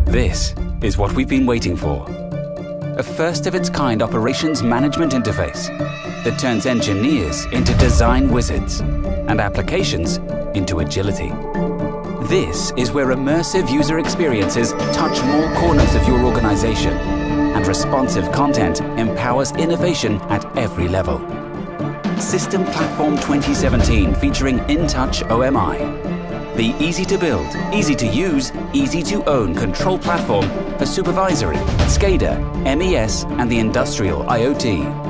This is what we've been waiting for. A first-of-its-kind operations management interface that turns engineers into design wizards and applications into agility. This is where immersive user experiences touch more corners of your organization, and responsive content empowers innovation at every level. System Platform 2017 featuring InTouch OMI. The easy-to-build, easy-to-use, easy-to-own control platform for supervisory, SCADA, MES and the industrial IoT.